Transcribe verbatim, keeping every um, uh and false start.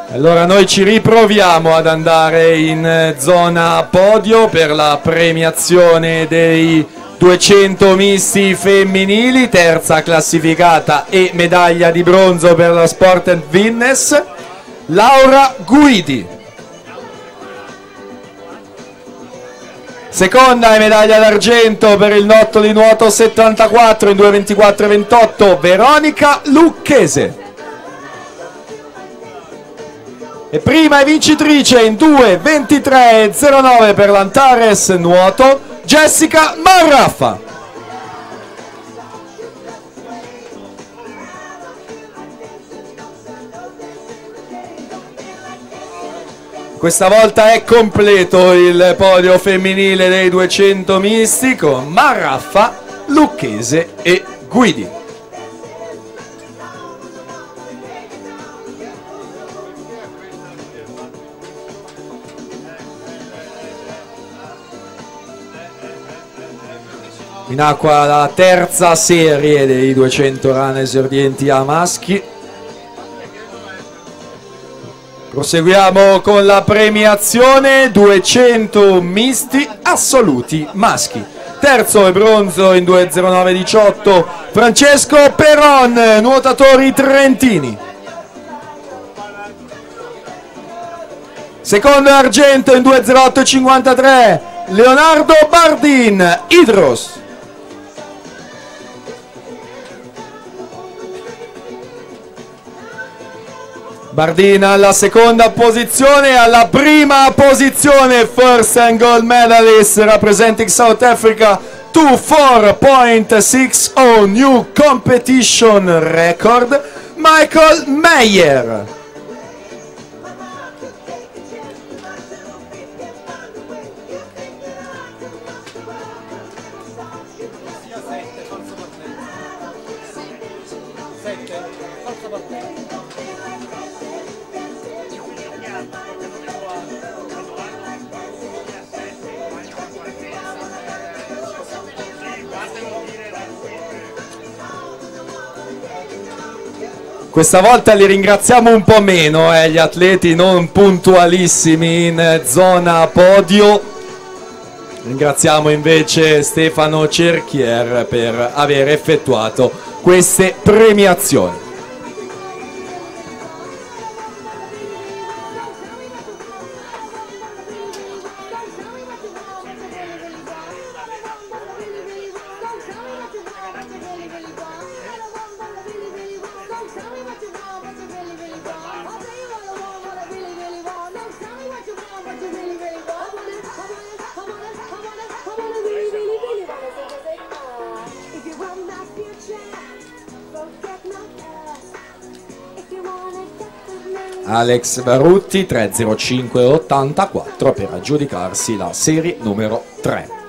Allora noi ci riproviamo ad andare in zona podio per la premiazione dei duecento misti femminili, terza classificata e medaglia di bronzo per la Sport and Fitness, Laura Guidi. Seconda e medaglia d'argento per il lotto di nuoto settantaquattro in due ventiquattro ventotto, Veronica Lucchese. E prima e vincitrice in due ventitré zero nove per l'Antares nuoto, Jessica Marraffa. Questa volta è completo il podio femminile dei duecento misti con Marraffa, Lucchese e Guidi. In acqua la terza serie dei duecento run esordienti a maschi. Proseguiamo con la premiazione duecento misti assoluti maschi. Terzo e bronzo in due zero nove diciotto Francesco Peron, nuotatori trentini. Secondo argento in due zero otto cinquantatré Leonardo Bardin, Idros. Bardin alla seconda posizione, alla prima posizione first and gold medalist representing South Africa, ventiquattro sessanta new competition record, Michael Meyer. Questa volta li ringraziamo un po' meno, eh, gli atleti non puntualissimi in zona podio. Ringraziamo invece Stefano Cerchier per aver effettuato queste premiazioni. Alex Barutti tre zero cinque ottantaquattro per aggiudicarsi la serie numero tre.